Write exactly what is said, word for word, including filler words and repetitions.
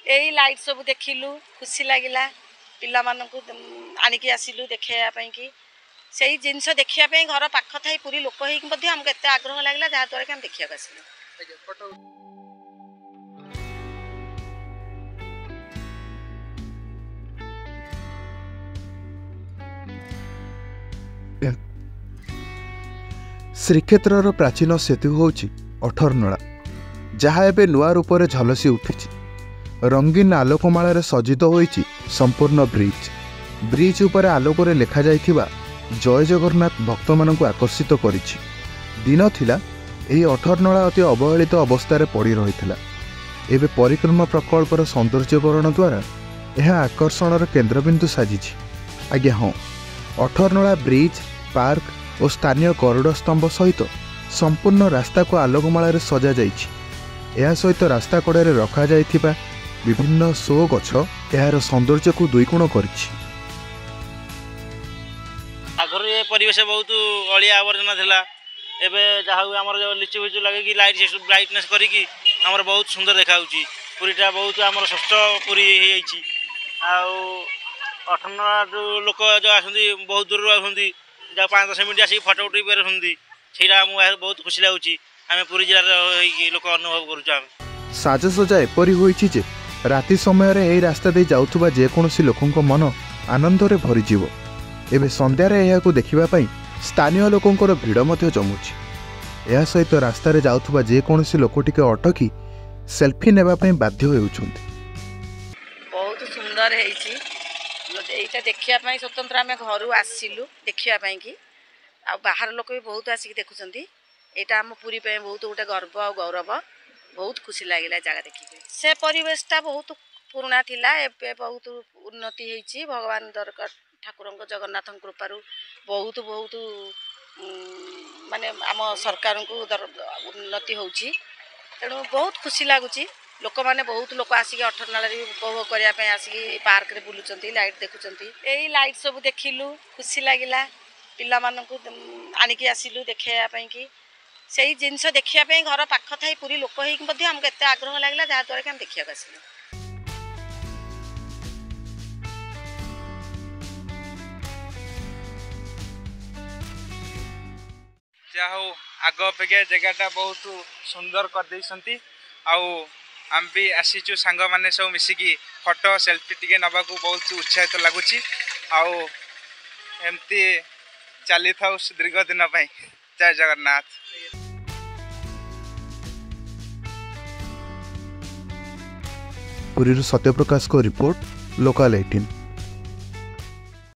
यही लाइट सब देखिलु खुशी लगिला पिला मानकु आनिकी आसिलु देखाइबा कि सही जिनस देखिया घर पाख थी पूरी लोक होमको एत आग्रह लगे जहाँद्वारा कि देखा आसिलु। श्रीक्षेत्र प्राचीन सेतु होची अठरनला जहाँ एबे नुआ रूप से झलसी उठी रंगीन आलोकमाल सज्जित होईची संपूर्ण ब्रिज ब्रिज उपर आलोक लेखा जाइथिबा जय जगन्नाथ भक्त मानक आकर्षित करिछि। दिन थिला एही अठरनला अति अवहेलित अवस्था पड़ी रही एबे परिक्रमा प्रकल्पर सौंदर्यकरण द्वारा यह आकर्षणर केन्द्रबिंदु साजिछि। आज्ञा हाँ अठरनला ब्रिज पार्क और स्थानीय गरुड़ स्तंभ सहित संपूर्ण रास्ता को आलोकमाल सजा जाइछि। यह सहित रास्ता कड़े रखा जाइथिबा विभिन्न शो गछ यार सौंदर्य को दुईगुण करिछि। आगर ये परिवेश बहुत अलिया आवर्जना थिला एबे जहाँ आमर जो लिचु फिचु लगे कि लाइट से ब्राइटनेस करिकी आमर बहुत सुंदर देखा होची पुरीटा बहुत आमर षष्ठ पुरी होई अठरनला लोक जो आसती बहुत दूर आसती जहाँ पाँच दस मिनट आसिक फटो उठे पारे से बहुत खुशी लगुच आम पुरी जिलार लोक अनुभव करुँ। साजसजा एपरी होईछि जे राति समय यही रास्ता दे जाउथुबा जेकोसी लोकंक मन आनंदरे भरीजिवो। एबे संध्यारे एहाकु देखिबा पई स्थानीय लोकंकर भिड़ मध्य जमुछि। एहा सहित रास्ता रे जाउथुबा जेकोसी लोकटिके अटकी सेल्फी नेबा पई बाध्य हेउछन्ति। बहुत सुंदर हेइछि एटा देखिया पई स्वतंत्र आमे घरु आसिलु देखिया पई कि आ बाहर लोक भी बहुत आसिक देखुछन्ति। एटा हम पूरी पे बहुत गोटे गर्व और गौरव बहुत खुशी लगिला जगह देखिके से परिवेशटा बहुत पुराना थिला एबे बहुत उन्नति हेइछि भगवान दरकार ठाकुरंक जगन्नाथ कृपारू बहुत बहुत माने आम सरकार को उन्नति होउछि तेणु बहुत खुशी लगुच लोक मैंने बहुत लोक आसिक अठरनला उपभोग करने आसिक पार्क रे बुलुचंती लाइट देखुचंती यही लाइट सब देखिलु खुशी लगिला पिला मानकु आनिकी आसिलु देखाइबा कि सही जिनस देखिया घर पाख थी पूरी लोक होमको एत आग्रह लगे जहाँद्वारा कि देखा आसिलु। जाहो आग अपेक्षा जगहटा बहुत सुंदर कर देइसंती आउ आम भी आसीचु सांग माने सब मिसिकी फोटो सेल्फी टिके नबा को बहुत उत्साहित लगुच आउ एमती चली था दीर्घ दिन पे। जय जगन्नाथ। पुरी सत्यप्रकाश को रिपोर्ट लोकल अठारह।